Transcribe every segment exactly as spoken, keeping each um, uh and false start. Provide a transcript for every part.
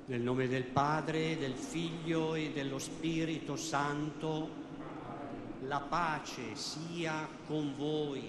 Nel nome del Padre, del Figlio e dello Spirito Santo, la pace sia con voi.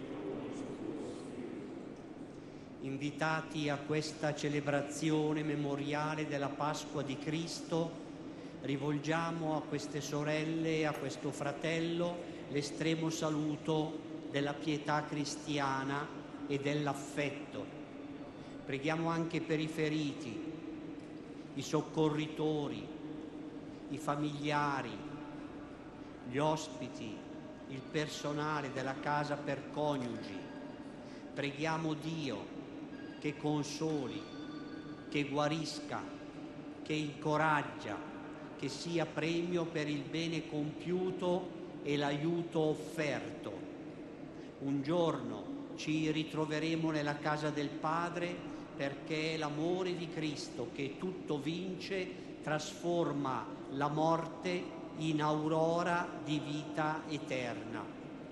Invitati a questa celebrazione memoriale della Pasqua di Cristo, rivolgiamo a queste sorelle e a questo fratello l'estremo saluto della pietà cristiana e dell'affetto. Preghiamo anche per i feriti, i soccorritori, i familiari, gli ospiti, il personale della casa per coniugi. Preghiamo Dio che consoli, che guarisca, che incoraggia, che sia premio per il bene compiuto e l'aiuto offerto. Un giorno ci ritroveremo nella casa del Padre, perché è l'amore di Cristo che tutto vince, trasforma la morte in aurora di vita eterna.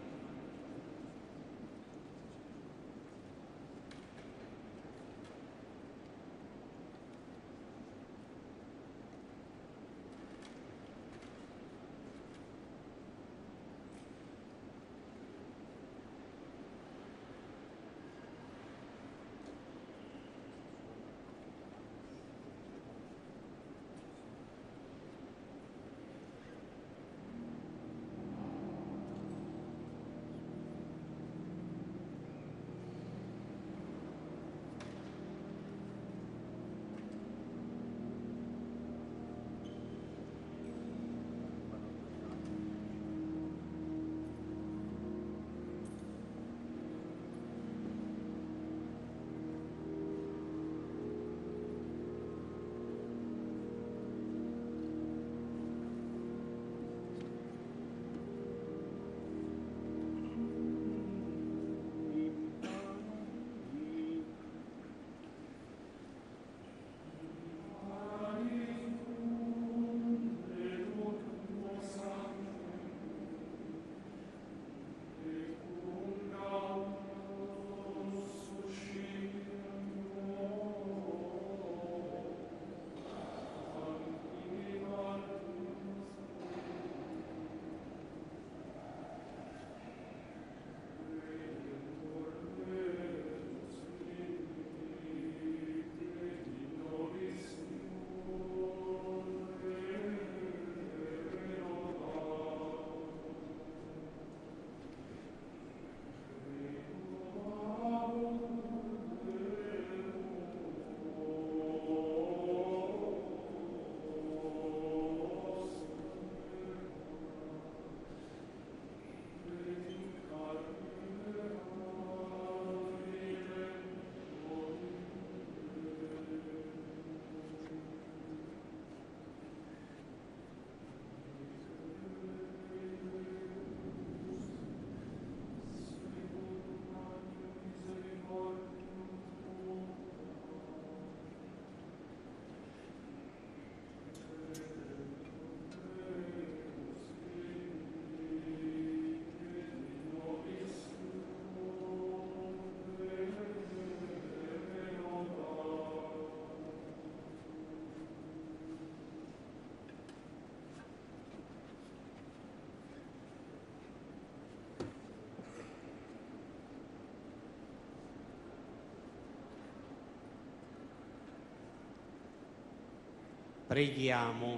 Preghiamo.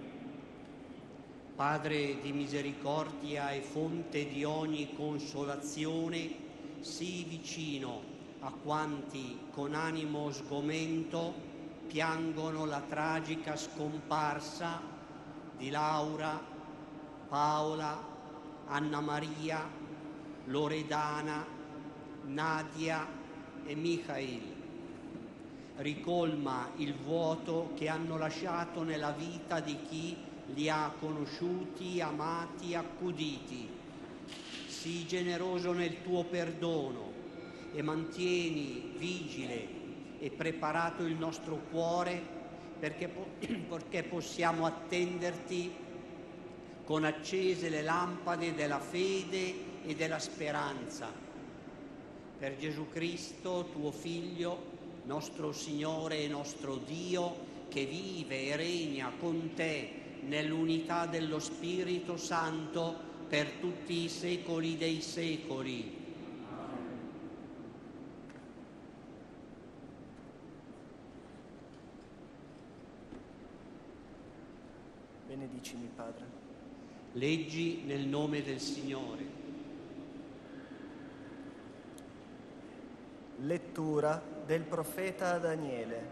Padre di misericordia e fonte di ogni consolazione, sii vicino a quanti con animo sgomento piangono la tragica scomparsa di Laura, Paola, Anna Maria, Loredana, Nadia e Michael. Ricolma il vuoto che hanno lasciato nella vita di chi li ha conosciuti, amati, accuditi. Sii generoso nel tuo perdono e mantieni vigile e preparato il nostro cuore perché, perché possiamo attenderti con accese le lampade della fede e della speranza. Per Gesù Cristo, tuo Figlio, nostro Signore e nostro Dio, che vive e regna con te nell'unità dello Spirito Santo per tutti i secoli dei secoli. Benedicimi, Padre. Leggi nel nome del Signore. Lettura del profeta Daniele.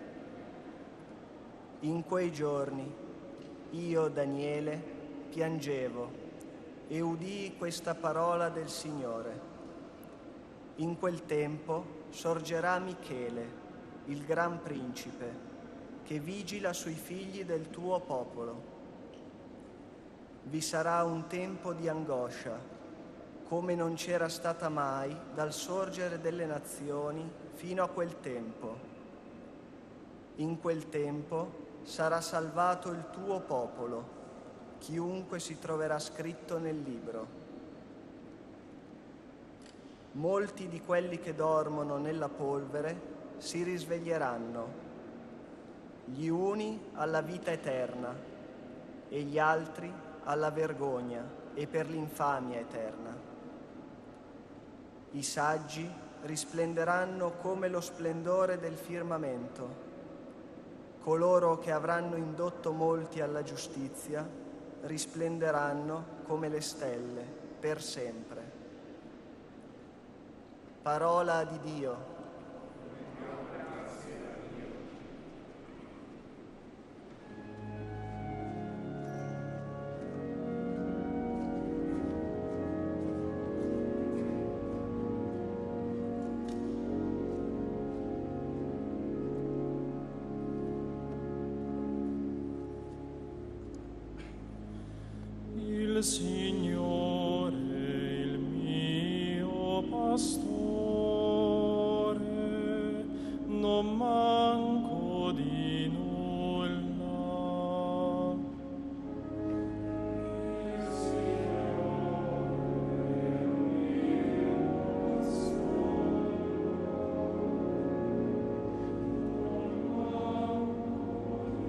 In quei giorni io, Daniele, piangevo e udii questa parola del Signore. In quel tempo sorgerà Michele, il gran principe, che vigila sui figli del tuo popolo. Vi sarà un tempo di angoscia, come non c'era stata mai dal sorgere delle nazioni fino a quel tempo. In quel tempo sarà salvato il tuo popolo, chiunque si troverà scritto nel libro. Molti di quelli che dormono nella polvere si risveglieranno, gli uni alla vita eterna e gli altri alla vergogna e per l'infamia eterna. I saggi risplenderanno come lo splendore del firmamento. Coloro che avranno indotto molti alla giustizia risplenderanno come le stelle per sempre. Parola di Dio. Il Signore, il mio pastore, non manco di nulla. Il Signore, il mio pastore, non manco di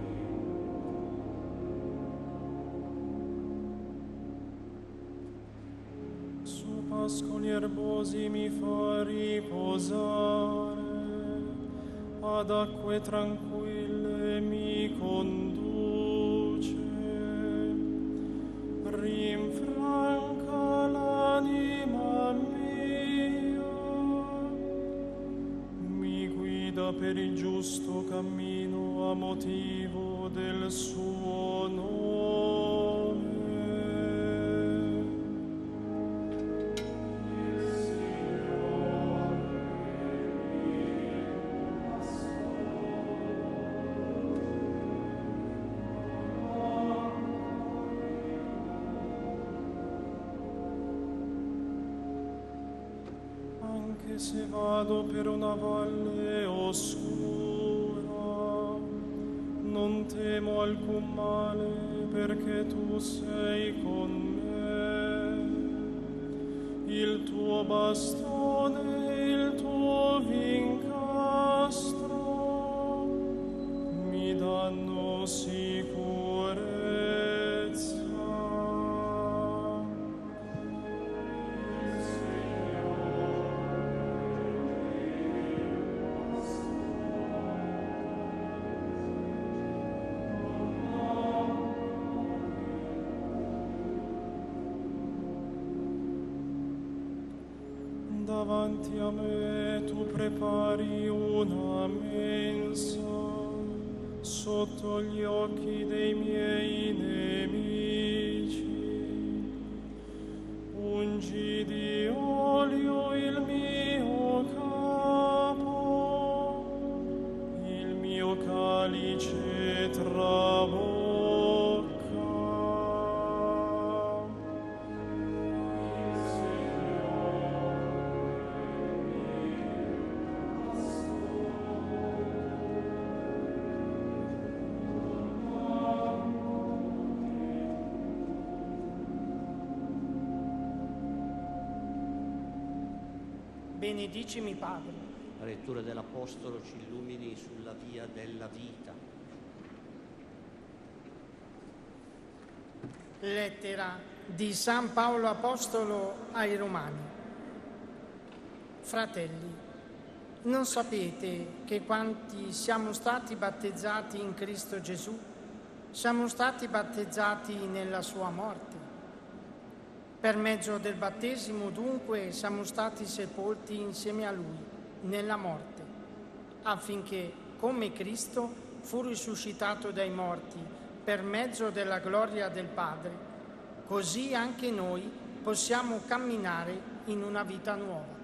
Su pascoli erbosi mi fa riposare, ad acque tranquille mi conduce, rinfranca l'anima mia, mi guida per il giusto cammino a motivo del suo nome. Anche se vado per una valle oscura, non temo alcun male, perché tu sei con me. Il tuo bastone, il tuo vincastro mi danno sicurezza. Davanti a me tu prepari una mensa sotto gli occhi dei miei nemici. Ungi di olio il mio capo, il mio calice trabocca. Benedicimi, Padre. La lettura dell'Apostolo ci illumini sulla via della vita. Lettera di San Paolo Apostolo ai Romani. Fratelli, non sapete che quanti siamo stati battezzati in Cristo Gesù, siamo stati battezzati nella sua morte? Per mezzo del battesimo, dunque, siamo stati sepolti insieme a Lui nella morte, affinché, come Cristo fu risuscitato dai morti per mezzo della gloria del Padre, così anche noi possiamo camminare in una vita nuova.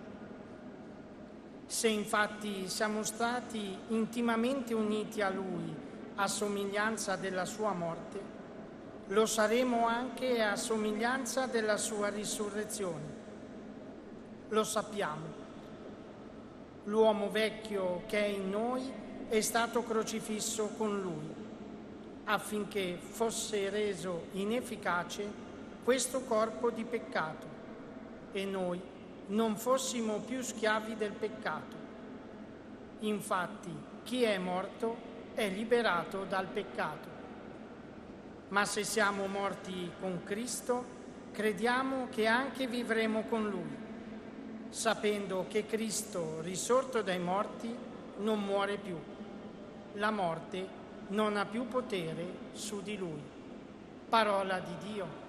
Se infatti siamo stati intimamente uniti a Lui a somiglianza della sua morte, lo saremo anche a somiglianza della sua risurrezione. Lo sappiamo. L'uomo vecchio che è in noi è stato crocifisso con Lui, affinché fosse reso inefficace questo corpo di peccato e noi non fossimo più schiavi del peccato. Infatti, chi è morto è liberato dal peccato. Ma se siamo morti con Cristo, crediamo che anche vivremo con Lui, sapendo che Cristo, risorto dai morti, non muore più. La morte non ha più potere su di Lui. Parola di Dio.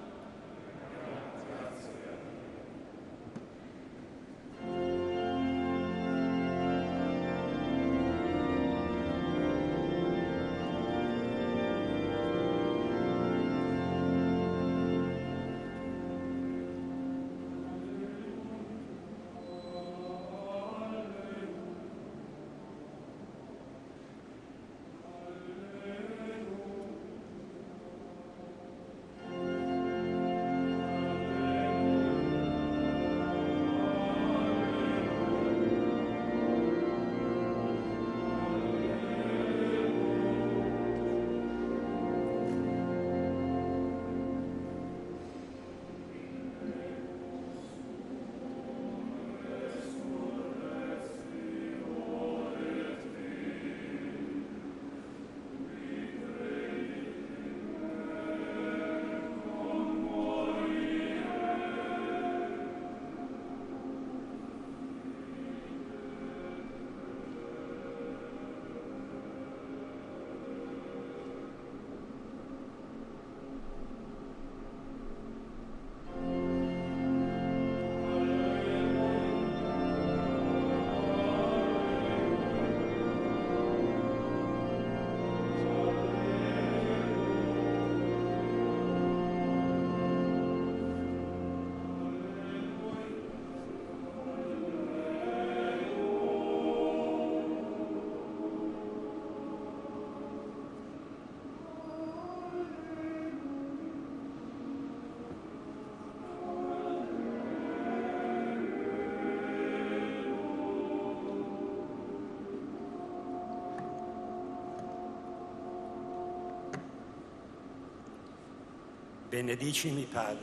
Benedicimi, Padre.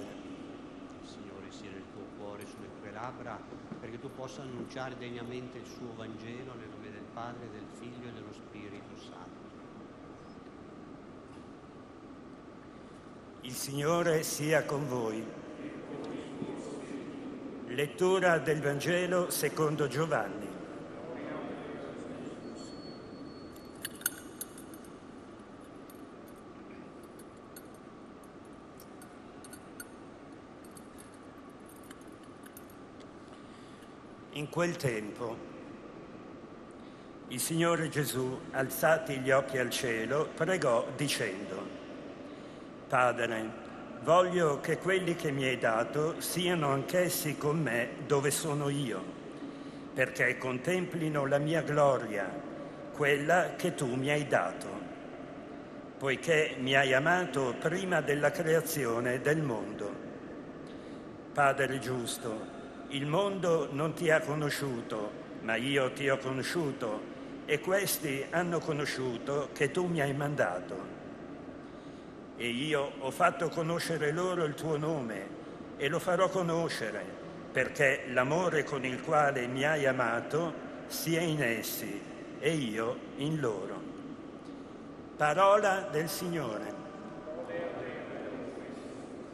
Il Signore sia nel tuo cuore, sulle tue labbra, perché tu possa annunciare degnamente il suo Vangelo nel nome del Padre, del Figlio e dello Spirito Santo. Il Signore sia con voi. Lettura del Vangelo secondo Giovanni. In quel tempo il Signore Gesù, alzati gli occhi al cielo, pregò dicendo: Padre, voglio che quelli che mi hai dato siano anch'essi con me dove sono io, perché contemplino la mia gloria, quella che tu mi hai dato, poiché mi hai amato prima della creazione del mondo. Padre giusto, il mondo non ti ha conosciuto, ma io ti ho conosciuto, e questi hanno conosciuto che tu mi hai mandato. E io ho fatto conoscere loro il tuo nome, e lo farò conoscere, perché l'amore con il quale mi hai amato sia in essi, e io in loro. Parola del Signore.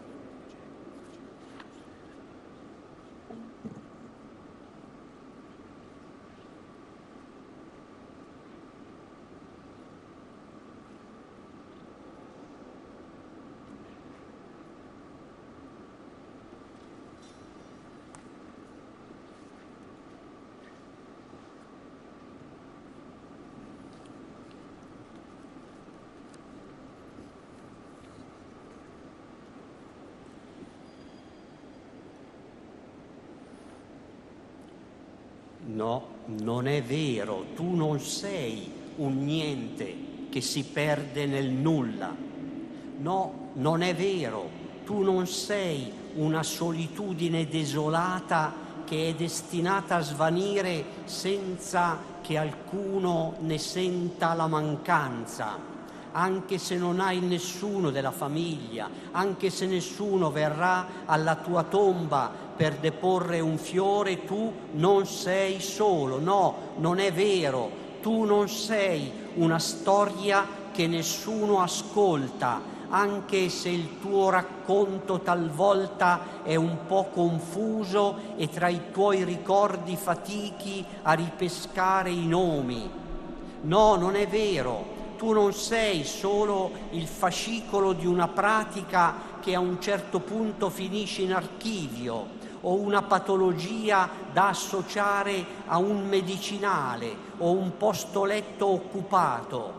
No, non è vero, tu non sei un niente che si perde nel nulla. No, non è vero, tu non sei una solitudine desolata che è destinata a svanire senza che alcuno ne senta la mancanza. Anche se non hai nessuno della famiglia, anche se nessuno verrà alla tua tomba per deporre un fiore, tu non sei solo. No, non è vero, tu non sei una storia che nessuno ascolta, anche se il tuo racconto talvolta è un po' confuso e tra i tuoi ricordi fatichi a ripescare i nomi. No, non è vero. Tu non sei solo il fascicolo di una pratica che a un certo punto finisce in archivio o una patologia da associare a un medicinale o un posto letto occupato.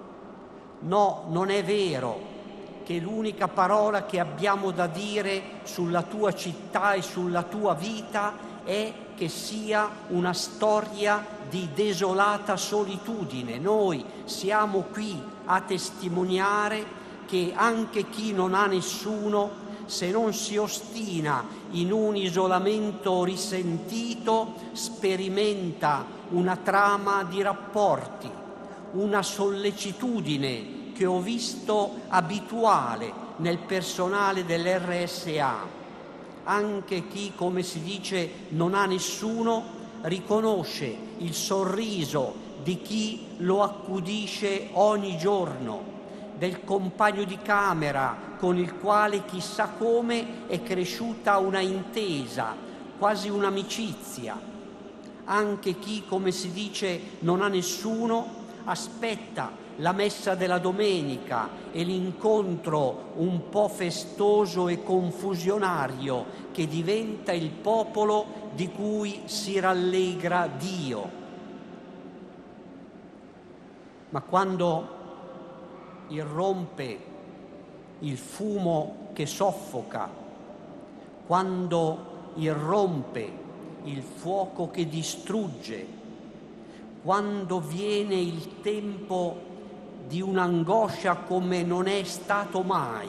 No, non è vero che l'unica parola che abbiamo da dire sulla tua città e sulla tua vita è che sia una storia di desolata solitudine. Noi siamo qui a testimoniare che anche chi non ha nessuno, se non si ostina in un isolamento risentito, sperimenta una trama di rapporti, una sollecitudine che ho visto abituale nel personale dell'R S A. Anche chi, come si dice, non ha nessuno, riconosce il sorriso di chi lo accudisce ogni giorno, del compagno di camera con il quale chissà come è cresciuta una intesa, quasi un'amicizia. Anche chi, come si dice, non ha nessuno, aspetta la messa della domenica e l'incontro un po' festoso e confusionario che diventa il popolo di cui si rallegra Dio. Ma quando irrompe il fumo che soffoca, quando irrompe il fuoco che distrugge, quando viene il tempo di un'angoscia come non è stato mai,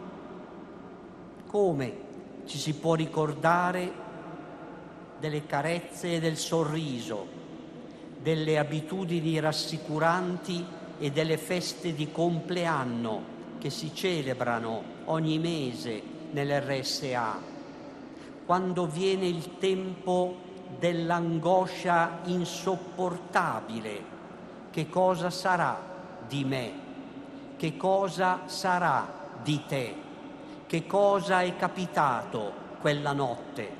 come ci si può ricordare delle carezze e del sorriso, delle abitudini rassicuranti e delle feste di compleanno che si celebrano ogni mese nell'R S A, quando viene il tempo dell'angoscia insopportabile. Che cosa sarà di me? Che cosa sarà di te? Che cosa è capitato quella notte?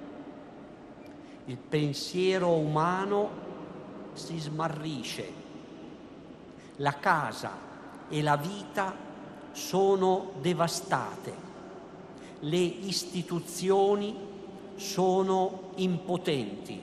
Il pensiero umano si smarrisce. La casa e la vita sono devastate. Le istituzioni sono impotenti.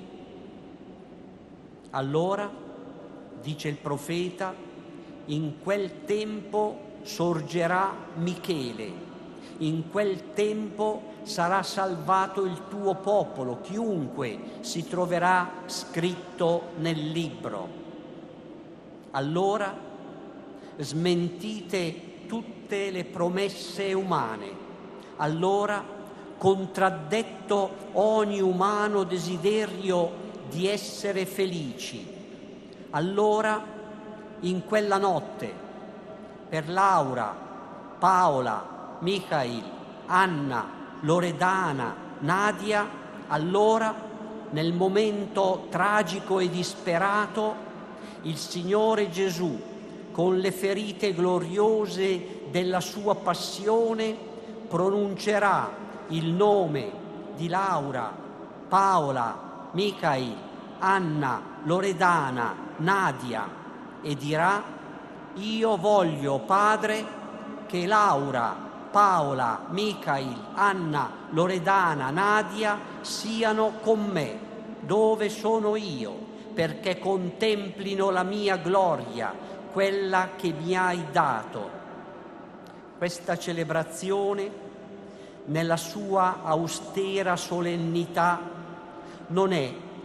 Allora, dice il profeta, in quel tempo sorgerà Michele, in quel tempo sarà salvato il tuo popolo, chiunque si troverà scritto nel libro. Allora smentite tutte le promesse umane, allora contraddetto ogni umano desiderio di essere felici. Allora, in quella notte, per Laura, Paola, Michael, Anna, Loredana, Nadia, allora, nel momento tragico e disperato, il Signore Gesù, con le ferite gloriose della sua passione, pronuncerà il nome di Laura, Paola, Michael, Anna, Loredana, Nadia e dirà: io voglio, Padre, che Laura, Paola, Michael, Anna, Loredana, Nadia siano con me dove sono io, perché contemplino la mia gloria, quella che mi hai dato. Questa celebrazione, nella sua austera solennità, non è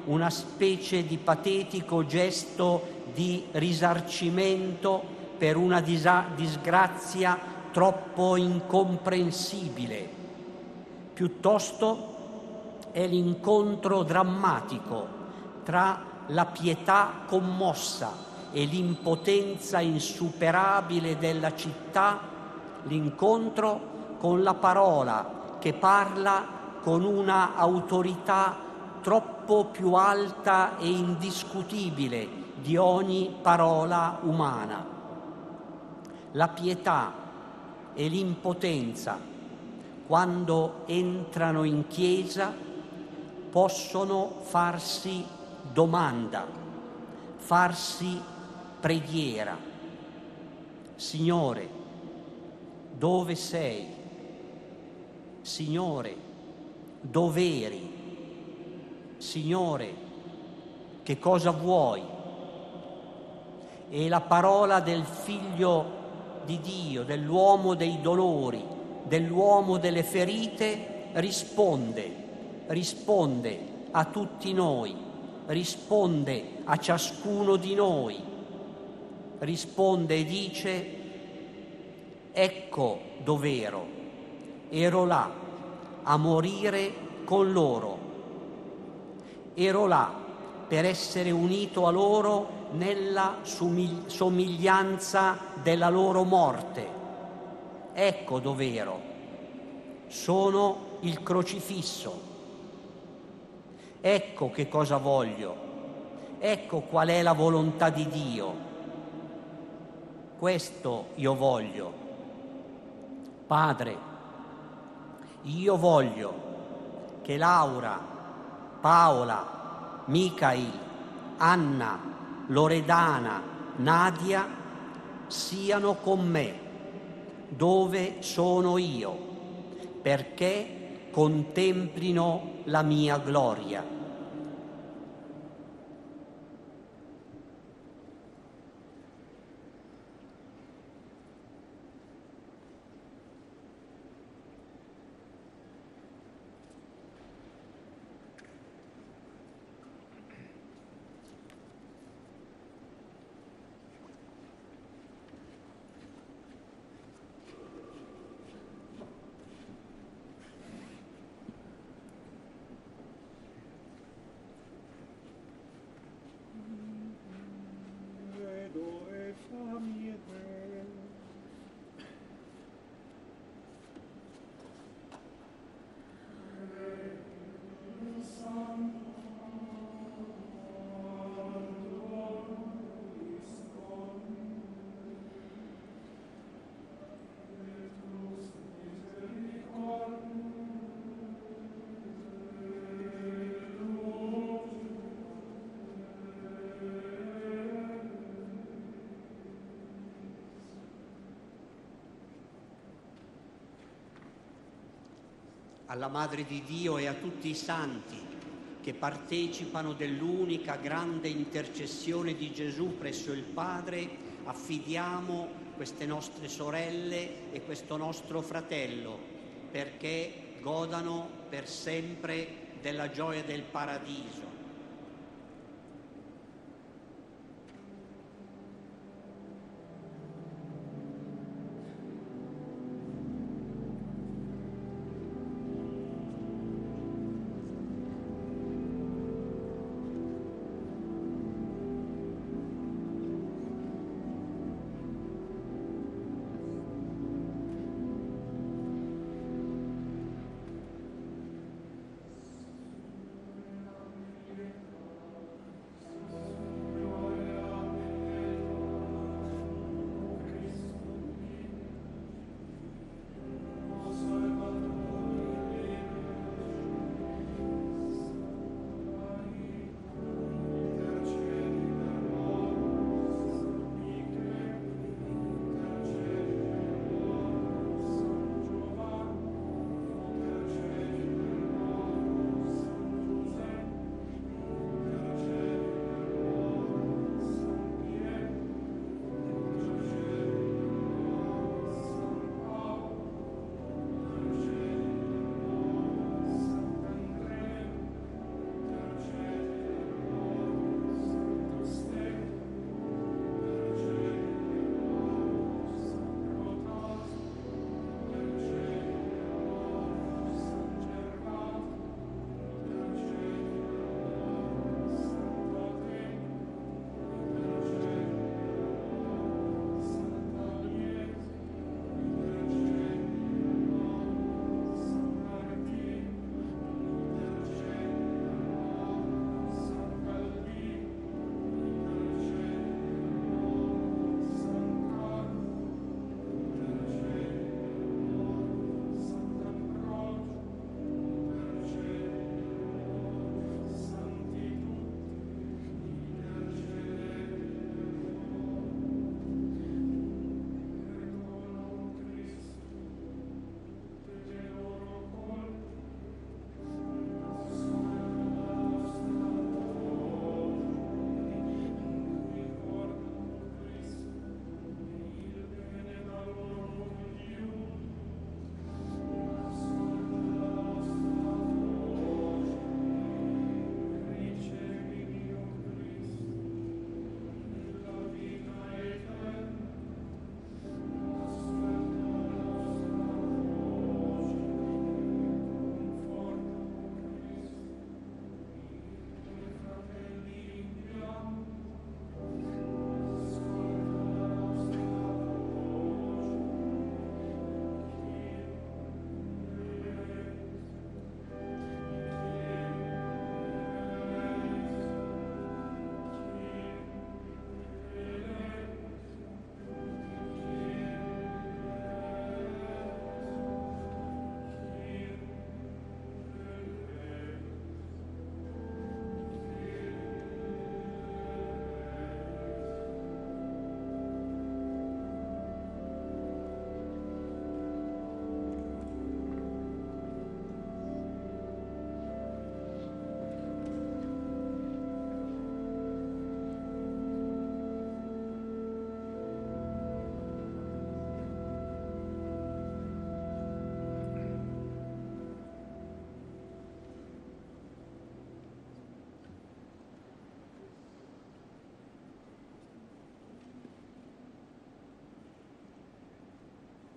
una specie di patetico gesto di risarcimento per una disa- disgrazia troppo incomprensibile. Piuttosto è l'incontro drammatico tra la pietà commossa e l'impotenza insuperabile della città, l'incontro con la parola che parla con una autorità troppo più alta e indiscutibile di ogni parola umana. La pietà e l'impotenza, quando entrano in chiesa, possono farsi domanda, farsi preghiera. Signore, dove sei? Signore, dov'eri? Signore, che cosa vuoi? E la parola del Figlio di Dio, dell'uomo dei dolori, dell'uomo delle ferite, risponde, risponde a tutti noi, risponde a ciascuno di noi, risponde e dice: ecco dov'ero, ero là a morire con loro, ero là per essere unito a loro nella somiglianza della loro morte. Ecco dov'ero, sono il crocifisso. Ecco che cosa voglio, ecco qual è la volontà di Dio. Questo io voglio. Padre, io voglio che Laura, Paola, Michael, Anna, Loredana, Nadia siano con me dove sono io, perché contemplino la mia gloria. Alla Madre di Dio e a tutti i santi che partecipano dell'unica grande intercessione di Gesù presso il Padre, affidiamo queste nostre sorelle e questo nostro fratello, perché godano per sempre della gioia del paradiso.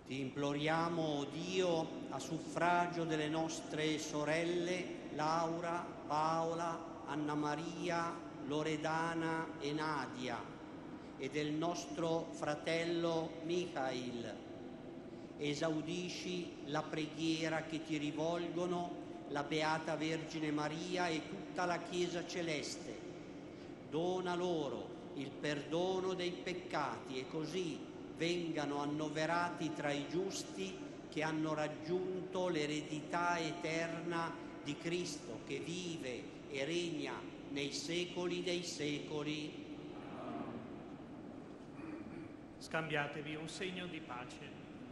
Ti imploriamo, o Dio, a suffragio delle nostre sorelle Laura, Paola, Anna Maria, Loredana e Nadia e del nostro fratello Michael. Esaudisci la preghiera che ti rivolgono la Beata Vergine Maria e tutta la Chiesa Celeste. Dona loro il perdono dei peccati e così vengano annoverati tra i giusti che hanno raggiunto l'eredità eterna di Cristo, che vive e regna nei secoli dei secoli. Scambiatevi un segno di pace.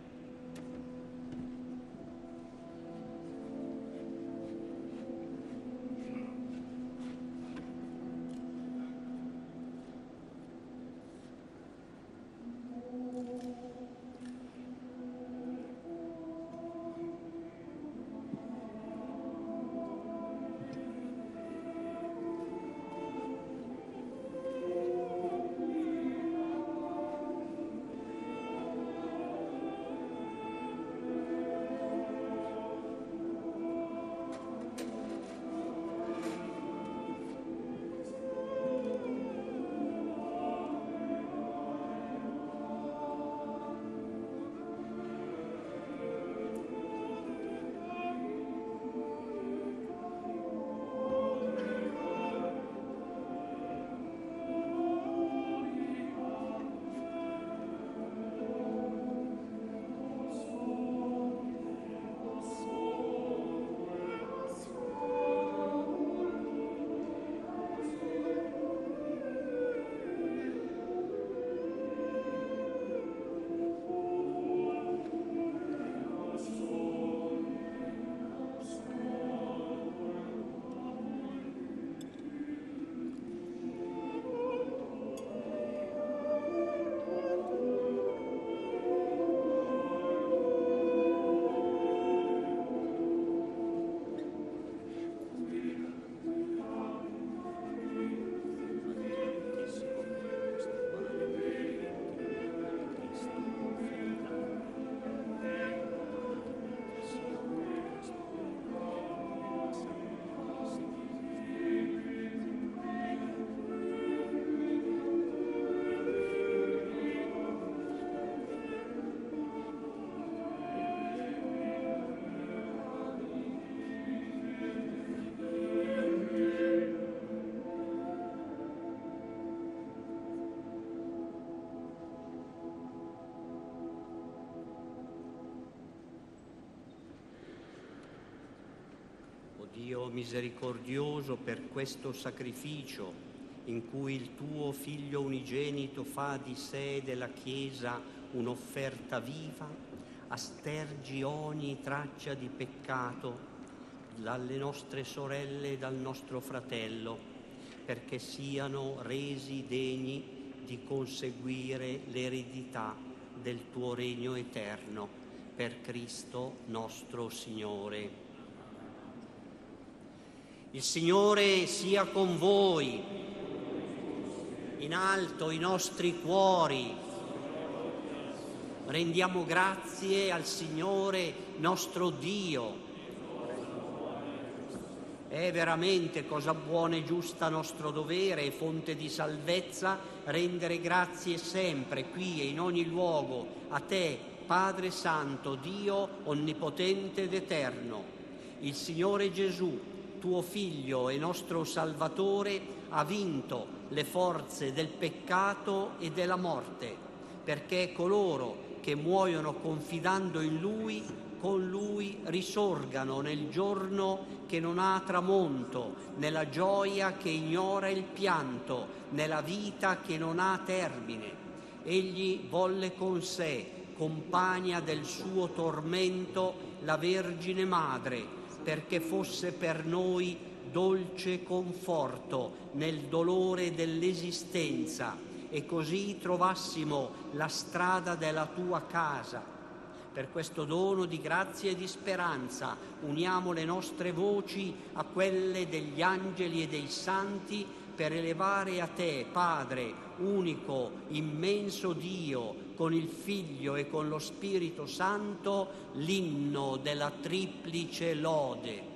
Dio misericordioso, per questo sacrificio in cui il tuo Figlio unigenito fa di sé e della Chiesa un'offerta viva, aspergi ogni traccia di peccato dalle nostre sorelle e dal nostro fratello, perché siano resi degni di conseguire l'eredità del tuo regno eterno, per Cristo nostro Signore. Il Signore sia con voi, in alto i nostri cuori. Rendiamo grazie al Signore nostro Dio. È veramente cosa buona e giusta nostro dovere e fonte di salvezza rendere grazie sempre, qui e in ogni luogo, a Te, Padre Santo, Dio onnipotente ed eterno. Il Signore Gesù, tuo Figlio e nostro Salvatore, ha vinto le forze del peccato e della morte, perché coloro che muoiono confidando in Lui, con Lui risorgano nel giorno che non ha tramonto, nella gioia che ignora il pianto, nella vita che non ha termine. Egli volle con sé, compagna del suo tormento, la Vergine Madre, perché fosse per noi dolce conforto nel dolore dell'esistenza e così trovassimo la strada della tua casa. Per questo dono di grazia e di speranza uniamo le nostre voci a quelle degli angeli e dei santi per elevare a Te, Padre, unico, immenso Dio, con il Figlio e con lo Spirito Santo l'inno della triplice lode.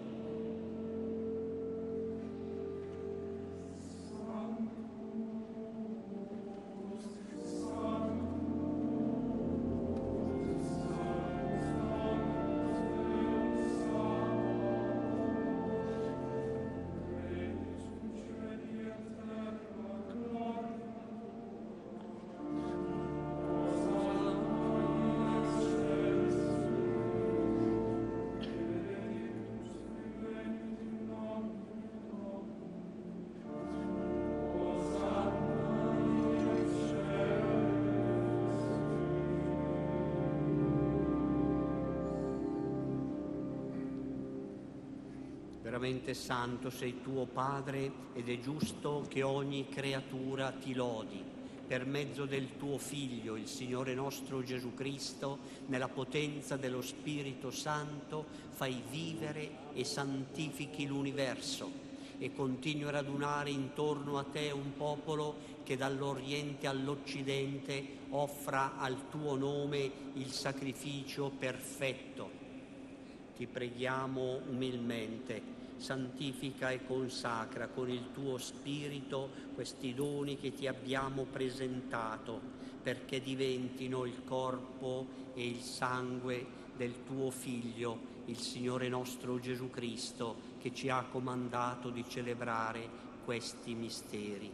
Veramente santo sei tuo Padre, ed è giusto che ogni creatura ti lodi. Per mezzo del tuo Figlio, il Signore nostro Gesù Cristo, nella potenza dello Spirito Santo, fai vivere e santifichi l'universo e continui a radunare intorno a te un popolo che dall'Oriente all'Occidente offra al tuo nome il sacrificio perfetto. Ti preghiamo umilmente, santifica e consacra con il tuo Spirito questi doni che ti abbiamo presentato, perché diventino il corpo e il sangue del tuo Figlio, il Signore nostro Gesù Cristo, che ci ha comandato di celebrare questi misteri.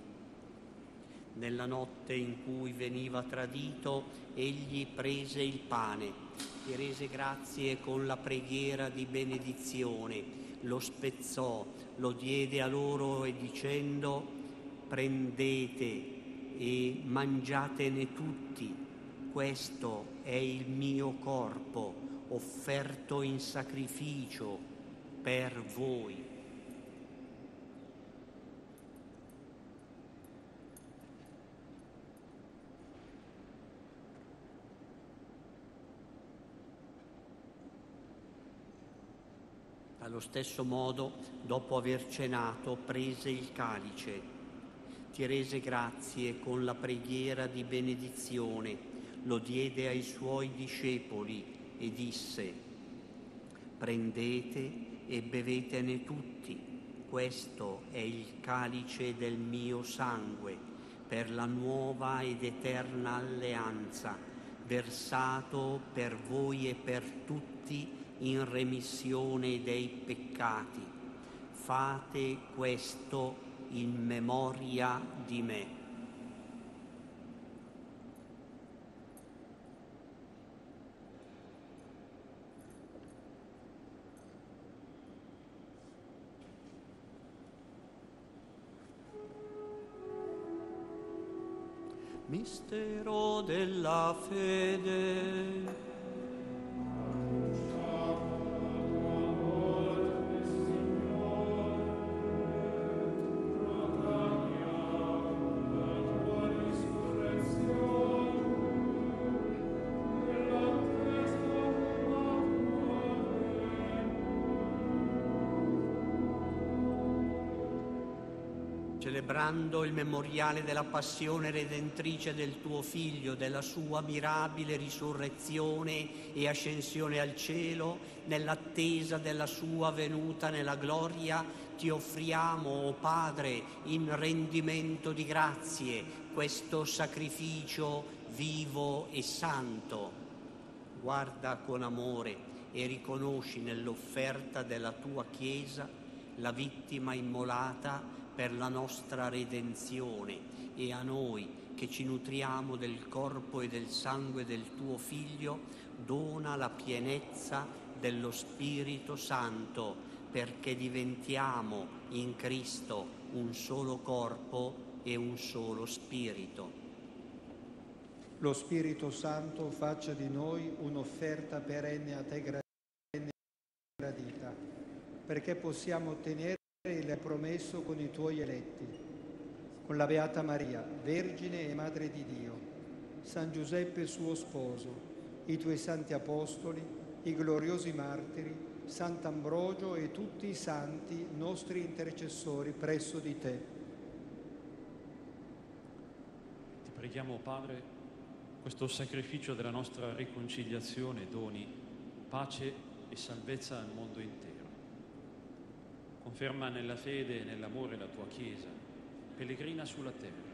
Nella notte in cui veniva tradito, egli prese il pane, ti rese grazie con la preghiera di benedizione, lo spezzò, lo diede a loro e dicendo: prendete e mangiatene tutti, questo è il mio corpo, offerto in sacrificio per voi. Allo stesso modo, dopo aver cenato, prese il calice, ti rese grazie con la preghiera di benedizione, lo diede ai suoi discepoli e disse: prendete e bevetene tutti, questo è il calice del mio sangue, per la nuova ed eterna alleanza, versato per voi e per tutti in remissione dei peccati. Fate questo in memoria di me. Mistero della fede. Celebrando il memoriale della passione redentrice del tuo Figlio, della sua mirabile risurrezione e ascensione al cielo, nell'attesa della sua venuta nella gloria, ti offriamo, o Padre, in rendimento di grazie, questo sacrificio vivo e santo. Guarda con amore e riconosci nell'offerta della tua Chiesa la vittima immolata per la nostra redenzione, e a noi che ci nutriamo del corpo e del sangue del tuo Figlio dona la pienezza dello Spirito Santo, perché diventiamo in Cristo un solo corpo e un solo Spirito. Lo Spirito Santo faccia di noi un'offerta perenne a te gradita, perché possiamo ottenere il promesso con i tuoi eletti, con la Beata Maria, Vergine e Madre di Dio, San Giuseppe suo sposo, i tuoi santi apostoli, i gloriosi martiri, Sant'Ambrogio e tutti i santi nostri intercessori presso di te. Ti preghiamo, Padre, questo sacrificio della nostra riconciliazione doni pace e salvezza al mondo intero. Conferma nella fede e nell'amore la tua Chiesa, pellegrina sulla terra.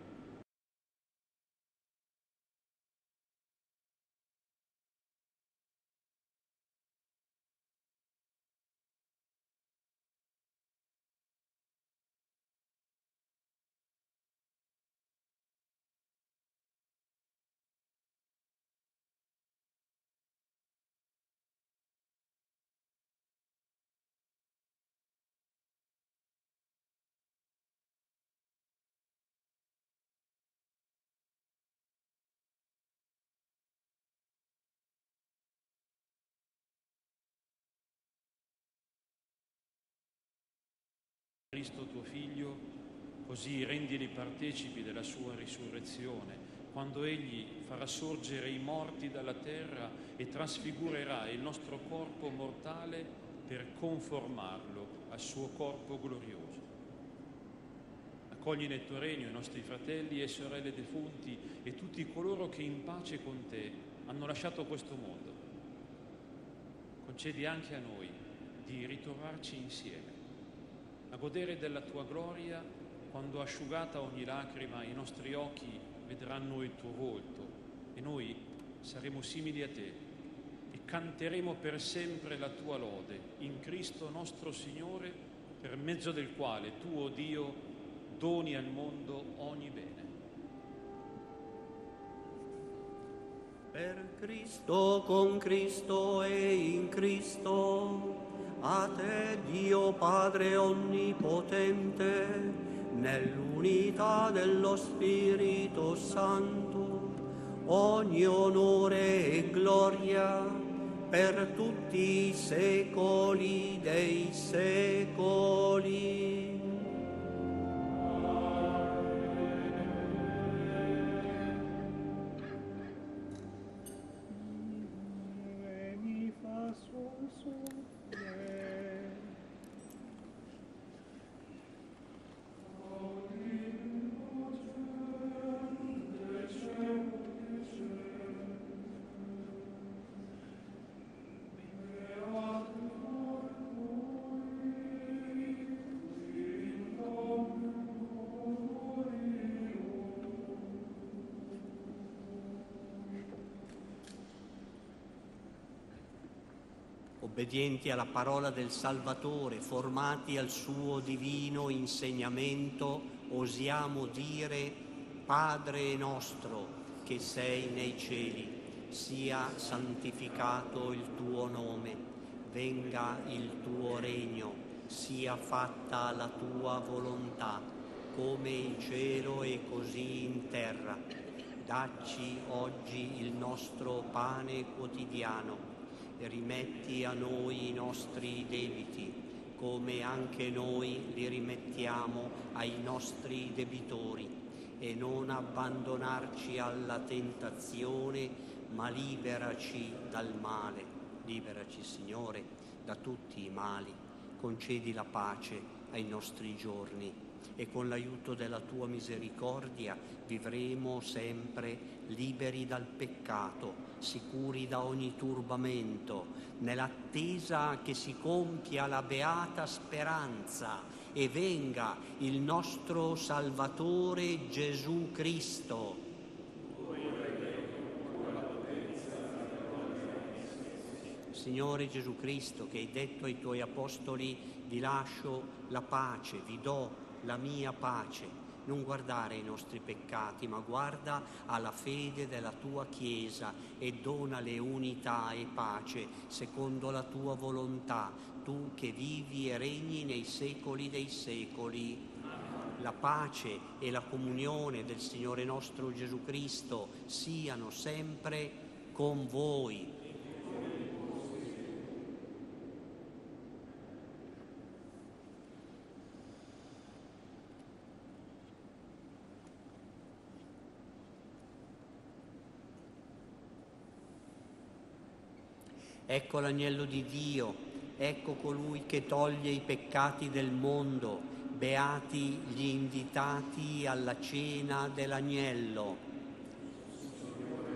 Cristo tuo Figlio, così rendili partecipi della sua risurrezione, quando Egli farà sorgere i morti dalla terra e trasfigurerà il nostro corpo mortale per conformarlo al suo corpo glorioso. Accogli nel tuo regno i nostri fratelli e sorelle defunti e tutti coloro che in pace con te hanno lasciato questo mondo. Concedi anche a noi di ritrovarci insieme, a godere della tua gloria, quando asciugata ogni lacrima i nostri occhi vedranno il tuo volto e noi saremo simili a te e canteremo per sempre la tua lode in Cristo nostro Signore, per mezzo del quale tu, o Dio, doni al mondo ogni bene. Per Cristo, con Cristo e in Cristo, a te, Dio Padre Onnipotente, nell'unità dello Spirito Santo, ogni onore e gloria per tutti i secoli dei secoli. Obbedienti alla parola del Salvatore, formati al suo divino insegnamento, osiamo dire: Padre nostro che sei nei cieli, sia santificato il tuo nome, venga il tuo regno, sia fatta la tua volontà, come in cielo e così in terra. Dacci oggi il nostro pane quotidiano e rimetti a noi i nostri debiti, come anche noi li rimettiamo ai nostri debitori, e non abbandonarci alla tentazione, ma liberaci dal male. Liberaci, Signore, da tutti i mali. Concedi la pace ai nostri giorni e con l'aiuto della tua misericordia vivremo sempre liberi dal peccato, sicuri da ogni turbamento, nell'attesa che si compia la beata speranza e venga il nostro Salvatore Gesù Cristo. Signore Gesù Cristo, che hai detto ai tuoi apostoli: vi lascio la pace, vi do la mia pace. Non guardare ai nostri peccati, ma guarda alla fede della tua Chiesa e donale unità e pace secondo la tua volontà, tu che vivi e regni nei secoli dei secoli. La pace e la comunione del Signore nostro Gesù Cristo siano sempre con voi. Ecco l'agnello di Dio, ecco colui che toglie i peccati del mondo, beati gli invitati alla cena dell'agnello.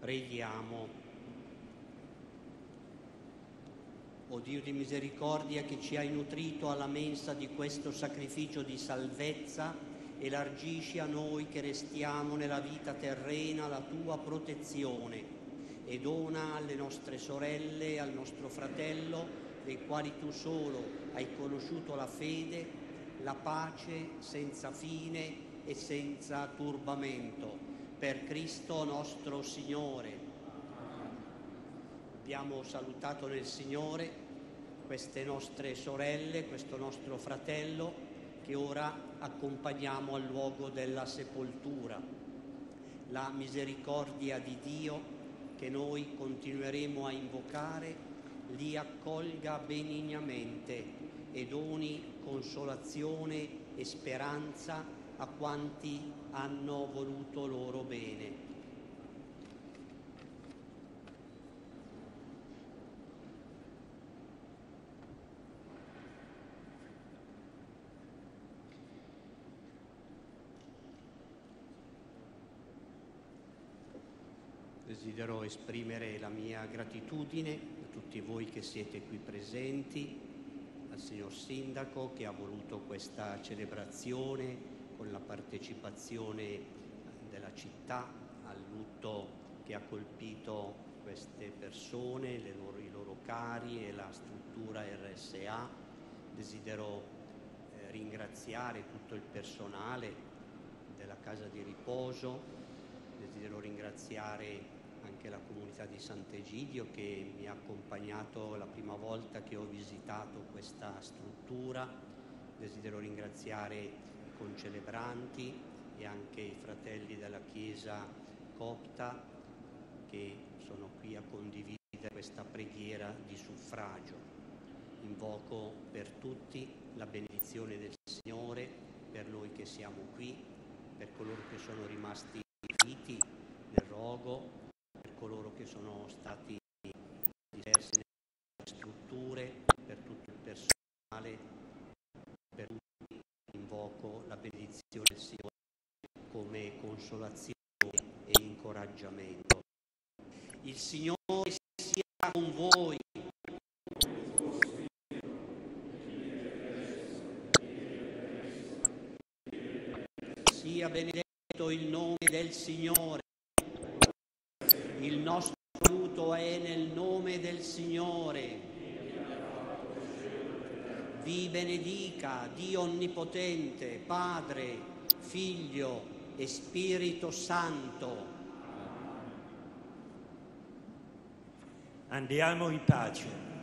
Preghiamo. O Dio di misericordia, che ci hai nutrito alla mensa di questo sacrificio di salvezza, elargisci a noi che restiamo nella vita terrena la tua protezione e dona alle nostre sorelle e al nostro fratello, dei quali tu solo hai conosciuto la fede, la pace senza fine e senza turbamento. Per Cristo nostro Signore. Abbiamo salutato nel Signore queste nostre sorelle, questo nostro fratello che ora accompagniamo al luogo della sepoltura. La misericordia di Dio che noi continueremo a invocare li accolga benignamente e doni consolazione e speranza a quanti hanno voluto loro bene. Desidero esprimere la mia gratitudine a tutti voi che siete qui presenti, al signor Sindaco che ha voluto questa celebrazione con la partecipazione della città al lutto che ha colpito queste persone, le loro, i loro cari e la struttura R S A. Desidero eh, ringraziare tutto il personale della casa di riposo, desidero ringraziare anche la comunità di Sant'Egidio che mi ha accompagnato la prima volta che ho visitato questa struttura. Desidero ringraziare i concelebranti e anche i fratelli della Chiesa copta che sono qui a condividere questa preghiera di suffragio. Invoco per tutti la benedizione del Signore, per noi che siamo qui, per coloro che sono rimasti feriti nel rogo, per coloro che sono stati dispersi nelle strutture, per tutto il personale, per tutti invoco la benedizione del Signore come consolazione e incoraggiamento. Il Signore sia con voi. Sia benedetto il nome del Signore. Il nostro aiuto è nel nome del Signore. Vi benedica Dio Onnipotente, Padre, Figlio e Spirito Santo. Andiamo in pace.